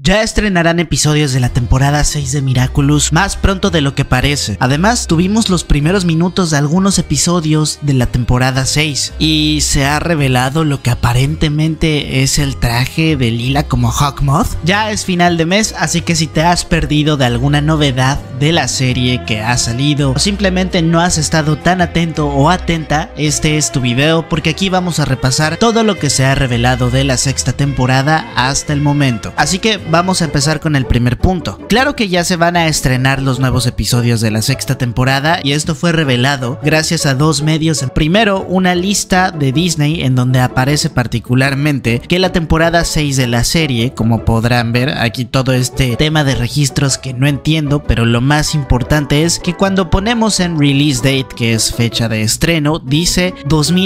Ya estrenarán episodios de la temporada 6 de Miraculous más pronto de lo que parece. Además, tuvimos los primeros minutos de algunos episodios de la temporada 6 y se ha revelado lo que aparentemente es el traje de Lila como Hawkmoth. Ya es final de mes, así que si te has perdido de alguna novedad de la serie que ha salido o simplemente no has estado tan atento o atenta, este es tu video porque aquí vamos a repasar todo lo que se ha revelado de la sexta temporada hasta el momento. Así que vamos a empezar con el primer punto. Claro que ya se van a estrenar los nuevos episodios de la sexta temporada y esto fue revelado gracias a dos medios. Primero, una lista de Disney en donde aparece particularmente que la temporada 6 de la serie, como podrán ver aquí todo este tema de registros que no entiendo, pero lo más importante es que cuando ponemos en release date, que es fecha de estreno, dice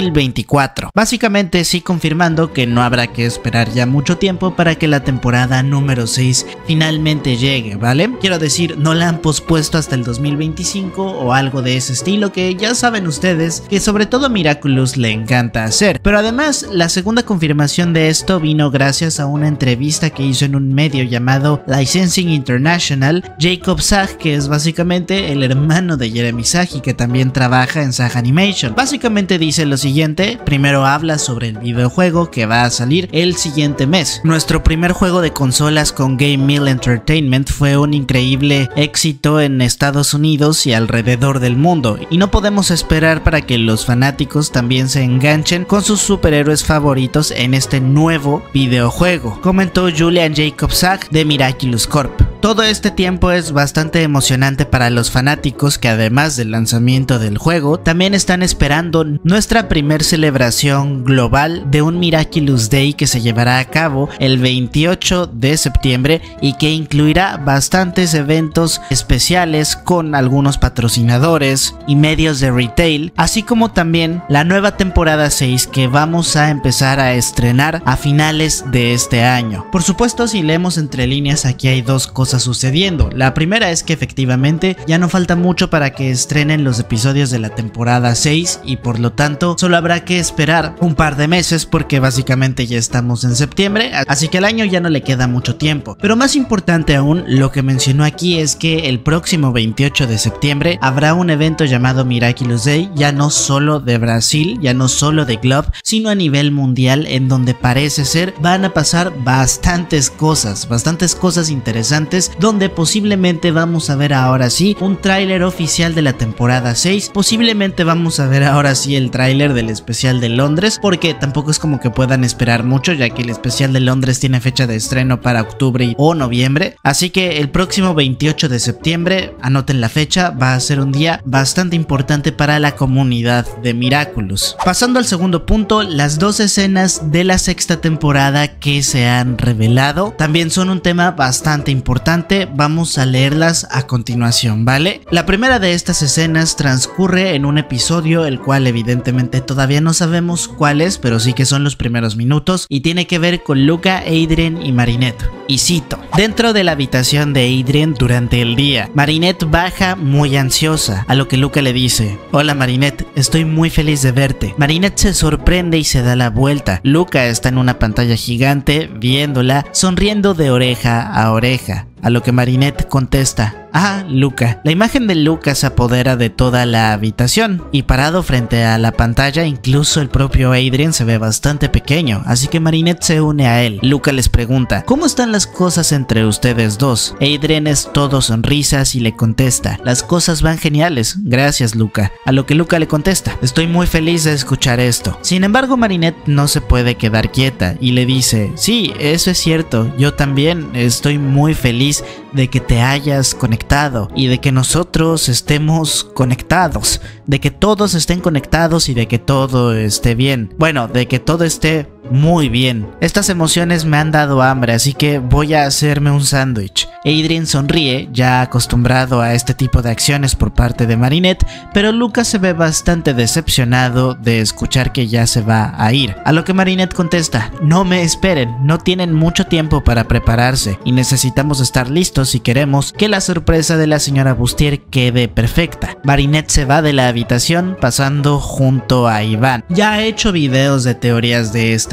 2024. Básicamente sí confirmando que no habrá que esperar ya mucho tiempo para que la temporada número 6 finalmente llegue, ¿vale? Quiero decir, no la han pospuesto hasta el 2025 o algo de ese estilo que ya saben ustedes que sobre todo a Miraculous le encanta hacer. Pero además, la segunda confirmación de esto vino gracias a una entrevista que hizo en un medio llamado Licensing International, Jacob Sag, que es básicamente el hermano de Jeremy Sag y que también trabaja en Sag Animation. Básicamente dice lo siguiente, primero habla sobre el videojuego que va a salir el siguiente mes. Nuestro primer juego de consolas con Game Mill Entertainment fue un increíble éxito en Estados Unidos y alrededor del mundo, y no podemos esperar para que los fanáticos también se enganchen con sus superhéroes favoritos en este nuevo videojuego, comentó Julian Jacob Sag de Miraculous Corp. Todo este tiempo es bastante emocionante para los fanáticos que además del lanzamiento del juego también están esperando nuestra primer celebración global de un Miraculous Day que se llevará a cabo el 28 de septiembre y que incluirá bastantes eventos especiales con algunos patrocinadores y medios de retail, así como también la nueva temporada 6 que vamos a empezar a estrenar a finales de este año. Por supuesto, si leemos entre líneas, aquí hay dos cosas sucediendo. La primera es que efectivamente ya no falta mucho para que estrenen los episodios de la temporada 6 y por lo tanto solo habrá que esperar un par de meses porque básicamente ya estamos en septiembre, así que al año ya no le queda mucho tiempo. Pero más importante aún, lo que mencionó aquí es que el próximo 28 de septiembre habrá un evento llamado Miraculous Day, ya no solo de Brasil, ya no solo de Globe, sino a nivel mundial, en donde parece ser van a pasar bastantes cosas interesantes, donde posiblemente vamos a ver ahora sí un tráiler oficial de la temporada 6, posiblemente vamos a ver ahora sí el tráiler del especial de Londres, porque tampoco es como que puedan esperar mucho, ya que el especial de Londres tiene fecha de estreno para octubre o noviembre, así que el próximo 28 de septiembre, anoten la fecha, va a ser un día bastante importante para la comunidad de Miraculous. Pasando al segundo punto, las dos escenas de la sexta temporada que se han revelado también son un tema bastante importante. Vamos a leerlas a continuación, ¿vale? La primera de estas escenas transcurre en un episodio, el cual evidentemente todavía no sabemos cuál es, pero sí que son los primeros minutos, y tiene que ver con Luca, Adrien y Marinette. Y cito: dentro de la habitación de Adrien durante el día, Marinette baja muy ansiosa, a lo que Luca le dice: hola Marinette, estoy muy feliz de verte. Marinette se sorprende y se da la vuelta. Luca está en una pantalla gigante viéndola, sonriendo de oreja a oreja. A lo que Marinette contesta: ah, Luca. La imagen de Luca se apodera de toda la habitación y parado frente a la pantalla, incluso el propio Adrien se ve bastante pequeño, así que Marinette se une a él. Luca les pregunta: ¿cómo están las cosas entre ustedes dos? Adrien es todo sonrisas y le contesta: las cosas van geniales, gracias Luca. A lo que Luca le contesta: estoy muy feliz de escuchar esto. Sin embargo, Marinette no se puede quedar quieta y le dice: sí, eso es cierto, yo también estoy muy feliz de que te hayas conectado y de que nosotros estemos conectados, de que todos estén conectados y de que todo esté bien. Bueno, de que todo esté muy bien. Estas emociones me han dado hambre, así que voy a hacerme un sándwich. Adrien sonríe, ya acostumbrado a este tipo de acciones por parte de Marinette, pero Luca se ve bastante decepcionado de escuchar que ya se va a ir. A lo que Marinette contesta: no me esperen, no tienen mucho tiempo para prepararse y necesitamos estar listos si queremos que la sorpresa de la señora Bustier quede perfecta. Marinette se va de la habitación pasando junto a Iván. Ya he hecho videos de teorías de esta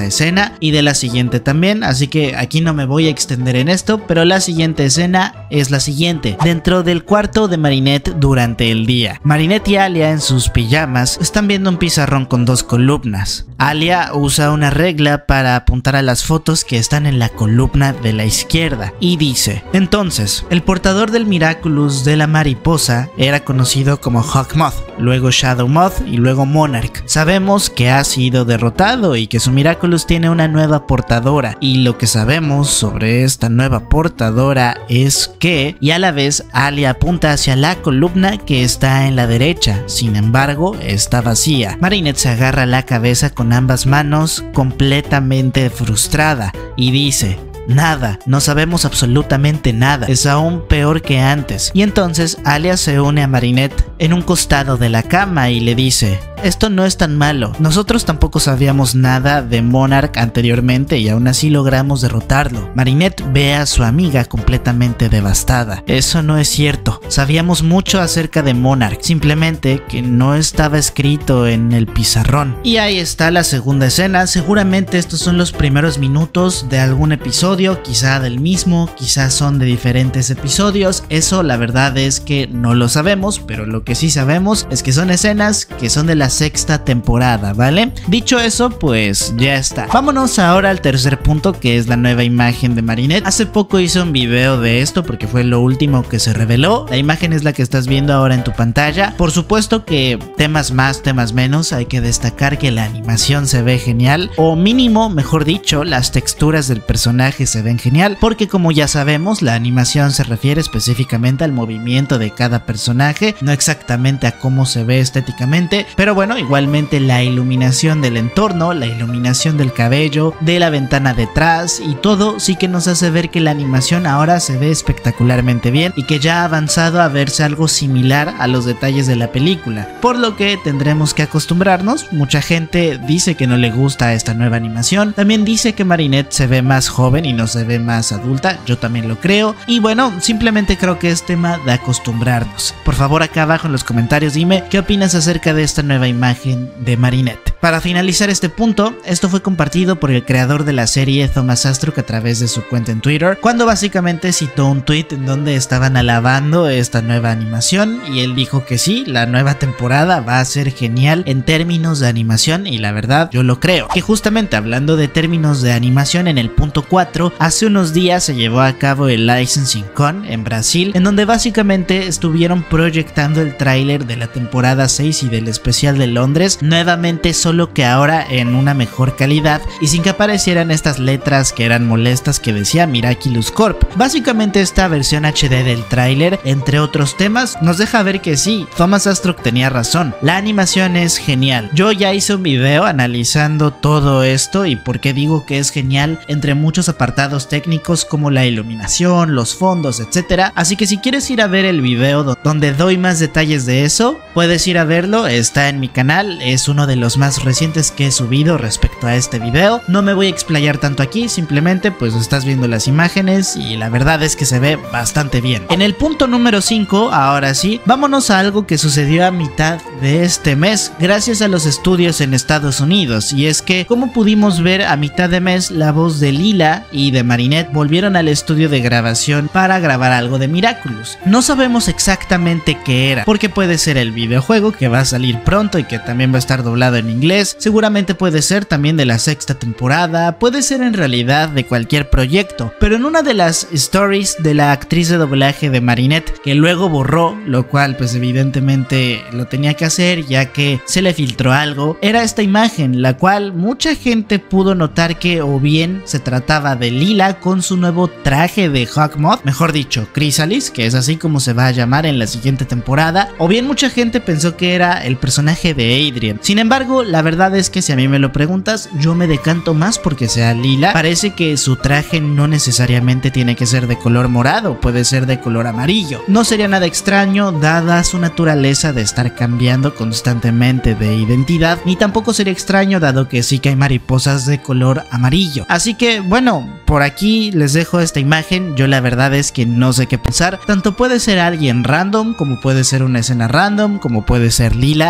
esa escena y de la siguiente también, así que aquí no me voy a extender en esto, pero la siguiente escena es la siguiente. Dentro del cuarto de Marinette durante el día, Marinette y Alia en sus pijamas están viendo un pizarrón con dos columnas. Alia usa una regla para apuntar a las fotos que están en la columna de la izquierda y dice: entonces, el portador del Miraculous de la mariposa era conocido como Hawkmoth, luego Shadowmoth y luego Monarch. Sabemos que ha sido derrotado y que su Miraculous tiene una nueva portadora, y lo que sabemos sobre esta nueva portadora es que, y a la vez Alia apunta hacia la columna que está en la derecha, sin embargo está vacía. Marinette se agarra la cabeza con ambas manos, completamente frustrada, y dice: nada, no sabemos absolutamente nada, es aún peor que antes. Y entonces Alia se une a Marinette en un costado de la cama y le dice: esto no es tan malo, nosotros tampoco sabíamos nada de Monarch anteriormente y aún así logramos derrotarlo. Marinette ve a su amiga completamente devastada. Eso no es cierto, sabíamos mucho acerca de Monarch, simplemente que no estaba escrito en el pizarrón. Y ahí está la segunda escena. Seguramente estos son los primeros minutos de algún episodio, quizá del mismo, quizá son de diferentes episodios. Eso la verdad es que no lo sabemos, pero lo que sí sabemos es que son escenas que son de la sexta temporada, ¿vale? Dicho eso, pues ya está. Vámonos ahora al tercer punto, que es la nueva imagen de Marinette. Hace poco hice un video de esto porque fue lo último que se reveló. La imagen es la que estás viendo ahora en tu pantalla. Por supuesto que temas más, temas menos, hay que destacar que la animación se ve genial, o mínimo, mejor dicho, las texturas del personaje se ven genial, porque como ya sabemos, la animación se refiere específicamente al movimiento de cada personaje, no exactamente a cómo se ve estéticamente, pero bueno, igualmente la iluminación del entorno, la iluminación del cabello, de la ventana detrás y todo sí que nos hace ver que la animación ahora se ve espectacularmente bien y que ya ha avanzado a verse algo similar a los detalles de la película, por lo que tendremos que acostumbrarnos. Mucha gente dice que no le gusta esta nueva animación, también dice que Marinette se ve más joven y no se ve más adulta, yo también lo creo, y bueno, simplemente creo que es tema de acostumbrarnos. Por favor, acá abajo en los comentarios dime qué opinas acerca de esta nueva imagen de Marinette. Para finalizar este punto, esto fue compartido por el creador de la serie, Thomas Astruc, a través de su cuenta en Twitter, cuando básicamente citó un tweet en donde estaban alabando esta nueva animación, y él dijo que sí, la nueva temporada va a ser genial en términos de animación, y la verdad yo lo creo. Que justamente hablando de términos de animación, en el punto 4, hace unos días se llevó a cabo el Licensing Con en Brasil, en donde básicamente estuvieron proyectando el tráiler de la temporada 6 y del especial de Londres, nuevamente solo que ahora en una mejor calidad y sin que aparecieran estas letras que eran molestas que decía Miraculous Corp. Básicamente esta versión HD del tráiler, entre otros temas, nos deja ver que sí, Thomas Astruc tenía razón, la animación es genial. Yo ya hice un video analizando todo esto y por qué digo que es genial, entre muchos apartados técnicos como la iluminación, los fondos, etcétera. Así que si quieres ir a ver el video donde doy más detalles de eso, puedes ir a verlo, está en mi canal, es uno de los más recientes que he subido respecto a este video. No me voy a explayar tanto aquí, simplemente pues estás viendo las imágenes y la verdad es que se ve bastante bien. En el punto número 5, ahora sí, vámonos a algo que sucedió a mitad de este mes gracias a los estudios en Estados Unidos, y es que, como pudimos ver a mitad de mes, la voz de Lila y de Marinette volvieron al estudio de grabación para grabar algo de Miraculous. No sabemos exactamente qué era, porque puede ser el videojuego que va a salir pronto y que también va a estar doblado en inglés, seguramente puede ser también de la sexta temporada, puede ser en realidad de cualquier proyecto, pero en una de las stories de la actriz de doblaje de Marinette, que luego borró, lo cual pues evidentemente lo tenía que hacer ya que se le filtró algo, era esta imagen, la cual mucha gente pudo notar que o bien se trataba de Lila con su nuevo traje de Hawkmoth, mejor dicho, Chrysalis, que es así como se va a llamar en la siguiente temporada, o bien mucha gente pensó que era el personaje de Adrien. Sin embargo, la verdad es que si a mí me lo preguntas, yo me decanto más porque sea Lila. Parece que su traje no necesariamente tiene que ser de color morado, puede ser de color amarillo. No sería nada extraño dada su naturaleza de estar cambiando constantemente de identidad, ni tampoco sería extraño dado que sí que hay mariposas de color amarillo. Así que bueno, por aquí les dejo esta imagen. Yo la verdad es que no sé qué pensar, tanto puede ser alguien random como puede ser una escena random, como puede ser Lila. La verdad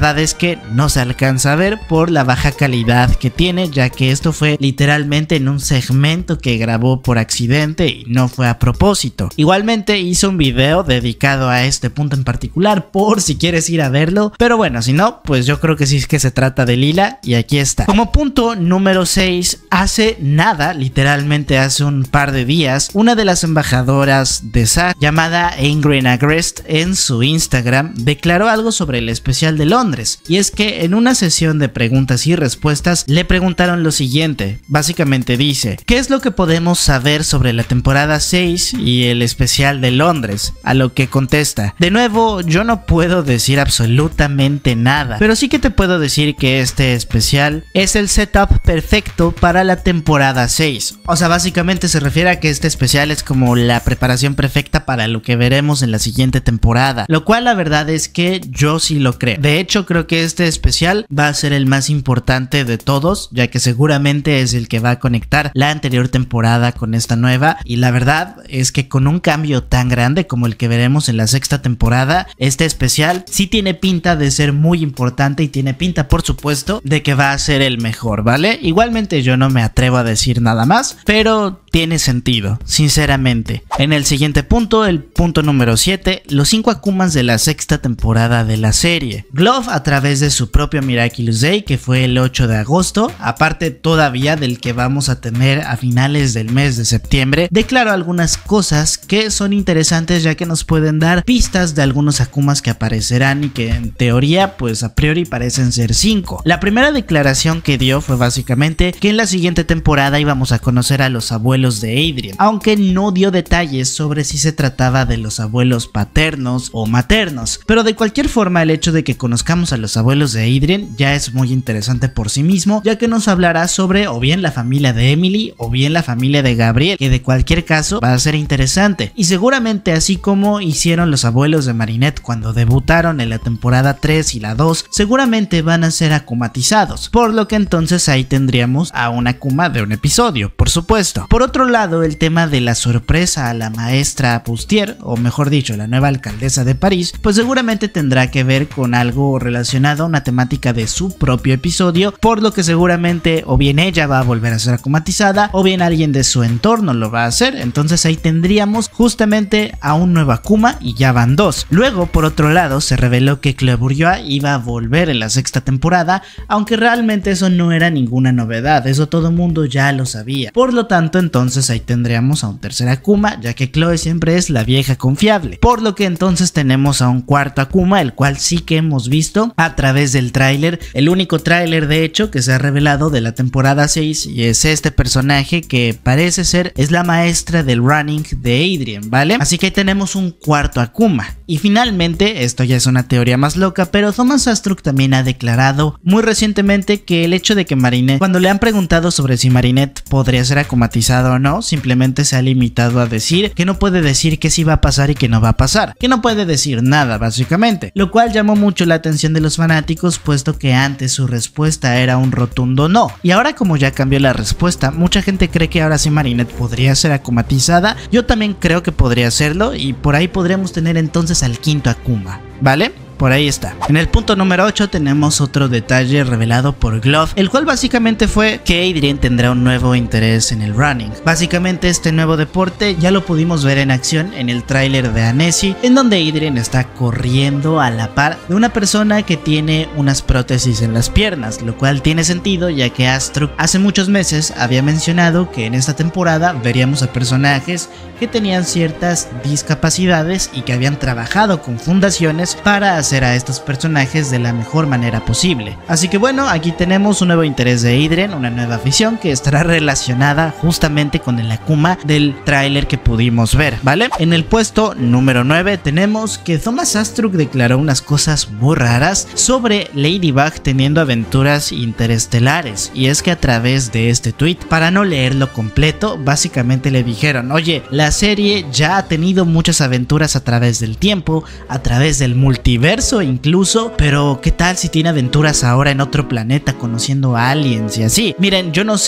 verdad es que no se alcanza a ver por la baja calidad que tiene, ya que esto fue literalmente en un segmento que grabó por accidente y no fue a propósito. Igualmente hizo un video dedicado a este punto en particular por si quieres ir a verlo, pero bueno, si no, pues yo creo que sí es que se trata de Lila y aquí está. Como punto número 6, hace nada, literalmente hace un par de días, una de las embajadoras de Zack llamada Ingrid Agrest en su Instagram declaró algo sobre el especial de Londres, y es que en una sesión de preguntas y respuestas le preguntaron lo siguiente. Básicamente dice: ¿qué es lo que podemos saber sobre la temporada 6 y el especial de Londres? A lo que contesta: de nuevo, yo no puedo decir absolutamente nada, pero sí que te puedo decir que este especial es el setup perfecto para la temporada 6. O sea, básicamente se refiere a que este especial es como la preparación perfecta para lo que veremos en la siguiente temporada, lo cual la verdad es que yo sí lo creo. De hecho, creo que este especial va a ser el más importante de todos, ya que seguramente es el que va a conectar la anterior temporada con esta nueva, y la verdad es que con un cambio tan grande como el que veremos en la sexta temporada, este especial sí tiene pinta de ser muy importante y tiene pinta, por supuesto, de que va a ser el mejor, ¿vale? Igualmente yo no me atrevo a decir nada más, pero tiene sentido, sinceramente. En el siguiente punto, el punto número 7, los 5 Akumas de la sexta temporada de la serie. Glove, a través de su propio Miraculous Day, que fue el 8 de agosto, aparte todavía del que vamos a tener a finales del mes de septiembre, declaró algunas cosas que son interesantes, ya que nos pueden dar pistas de algunos Akumas que aparecerán y que en teoría, pues a priori parecen ser 5. La primera declaración que dio fue básicamente que en la siguiente temporada íbamos a conocer a los abuelos de Adrien, aunque no dio detalles sobre si se trataba de los abuelos paternos o maternos, pero de cualquier forma el hecho de que conozcamos a los abuelos de Adrien ya es muy interesante por sí mismo, ya que nos hablará sobre o bien la familia de Emily o bien la familia de Gabriel, que de cualquier caso va a ser interesante, y seguramente así como hicieron los abuelos de Marinette cuando debutaron en la temporada 3 y la 2, seguramente van a ser akumatizados, por lo que entonces ahí tendríamos a un Akuma de un episodio, por supuesto. Por otro lado, el tema de la sorpresa a la maestra Bustier, o mejor dicho, la nueva alcaldesa de París, pues seguramente tendrá que ver con algo relacionado a una temática de su propio episodio, por lo que seguramente o bien ella va a volver a ser akumatizada o bien alguien de su entorno lo va a hacer. Entonces ahí tendríamos justamente a un nuevo Akuma y ya van 2. Luego, por otro lado, se reveló que Claire Bourgeois iba a volver en la sexta temporada, aunque realmente eso no era ninguna novedad, eso todo el mundo ya lo sabía. Por lo tanto, entonces ahí tendríamos a un tercer Akuma, ya que Chloe siempre es la vieja confiable. Por lo que entonces tenemos a un cuarto Akuma, el cual sí que hemos visto a través del tráiler, el único tráiler de hecho que se ha revelado de la temporada 6, y es este personaje que parece ser es la maestra del running de Adrien, ¿vale? Así que ahí tenemos un cuarto Akuma. Y finalmente, esto ya es una teoría más loca, pero Thomas Astruc también ha declarado muy recientemente que el hecho de que Marinette, cuando le han preguntado sobre si Marinette podría ser akumatizada o no, simplemente se ha limitado a decir que no puede decir que sí va a pasar y que no va a pasar, que no puede decir nada básicamente, lo cual llamó mucho la atención de los fanáticos, puesto que antes su respuesta era un rotundo no, y ahora como ya cambió la respuesta, mucha gente cree que ahora sí Marinette podría ser akumatizada. Yo también creo que podría serlo, y por ahí podríamos tener entonces al quinto Akuma, ¿vale? Por ahí está. En el punto número 8 tenemos otro detalle revelado por Glove, el cual básicamente fue que Adrien tendrá un nuevo interés en el running. Básicamente este nuevo deporte ya lo pudimos ver en acción en el tráiler de Annecy, en donde Adrien está corriendo a la par de una persona que tiene unas prótesis en las piernas, lo cual tiene sentido, ya que Astruc hace muchos meses había mencionado que en esta temporada veríamos a personajes que tenían ciertas discapacidades y que habían trabajado con fundaciones para hacer a estos personajes de la mejor manera posible. Así que bueno, aquí tenemos un nuevo interés de Adrien, una nueva afición que estará relacionada justamente con el Akuma del tráiler que pudimos ver, ¿vale? En el puesto número 9 tenemos que Thomas Astruc declaró unas cosas muy raras sobre Ladybug teniendo aventuras interestelares, y es que a través de este tweet, para no leerlo completo, básicamente le dijeron: oye, la serie ya ha tenido muchas aventuras a través del tiempo, a través del multiverso incluso, pero ¿qué tal si tiene aventuras ahora en otro planeta conociendo a aliens y así? Miren, yo no sé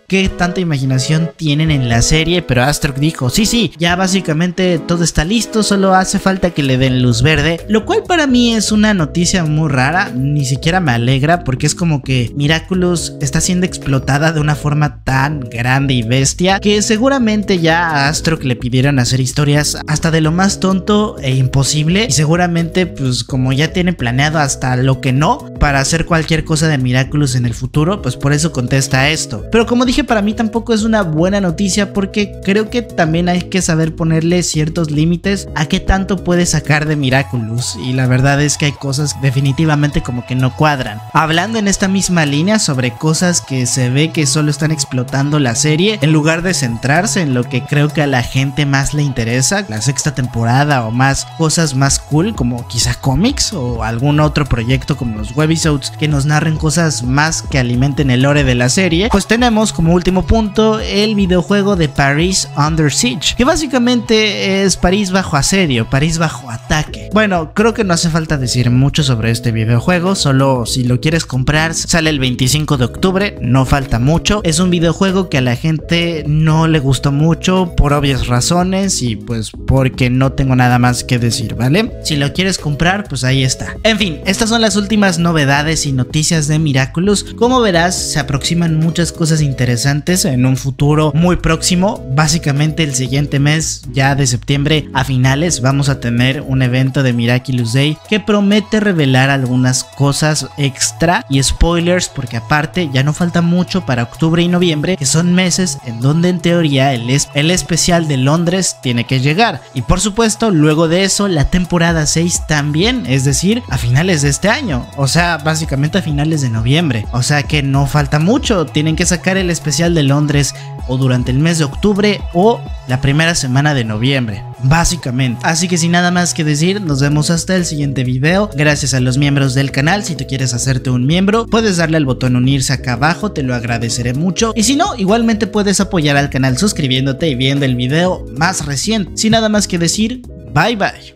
qué tanta imaginación tienen en la serie, pero Astrok dijo, sí, ya básicamente todo está listo, solo hace falta que le den luz verde, lo cual para mí es una noticia muy rara, ni siquiera me alegra porque es como que Miraculous está siendo explotada de una forma tan grande y bestia que seguramente ya a Astrok le pidieron hacer historias hasta de lo más tonto e imposible, y seguramente pues como ya tiene planeado hasta lo que no para hacer cualquier cosa de Miraculous en el futuro, pues por eso contesta esto. Pero como dije, para mí tampoco es una buena noticia porque creo que también hay que saber ponerle ciertos límites a qué tanto puede sacar de Miraculous, y la verdad es que hay cosas definitivamente como que no cuadran. Hablando en esta misma línea sobre cosas que se ve que solo están explotando la serie en lugar de centrarse en lo que creo que a la gente más le interesa, la sexta temporada o más cosas más cool como quizá cómics o algún otro proyecto como los webisodes que nos narren cosas más que alimenten el lore de la serie, pues tenemos como último punto el videojuego de Paris Under Siege, que básicamente es París bajo asedio, París bajo ataque. Bueno, creo que no hace falta decir mucho sobre este videojuego, solo si lo quieres comprar sale el 25 de octubre, no falta mucho. Es un videojuego que a la gente no le gustó mucho por obvias razones y pues porque no tengo nada más que decir, ¿vale? Si lo quieres comprar, pues ahí está. En fin, estas son las últimas novedades y noticias de Miraculous. Como verás, se aproximan muchas cosas interesantes en un futuro muy próximo. Básicamente el siguiente mes, ya de septiembre a finales, vamos a tener un evento de Miraculous Day que promete revelar algunas cosas extra y spoilers, porque aparte ya no falta mucho para octubre y noviembre, que son meses en donde en teoría el especial de Londres tiene que llegar, y por supuesto luego de eso la temporada 6 también, es decir, a finales de este año, o sea, básicamente a finales de noviembre, o sea que no falta mucho. Tienen que sacar el especial de Londres o durante el mes de octubre o la primera semana de noviembre, básicamente. Así que sin nada más que decir, nos vemos hasta el siguiente video. Gracias a los miembros del canal. Si tú quieres hacerte un miembro, puedes darle al botón unirse acá abajo, te lo agradeceré mucho. Y si no, igualmente puedes apoyar al canal suscribiéndote y viendo el video más reciente. Sin nada más que decir, bye bye.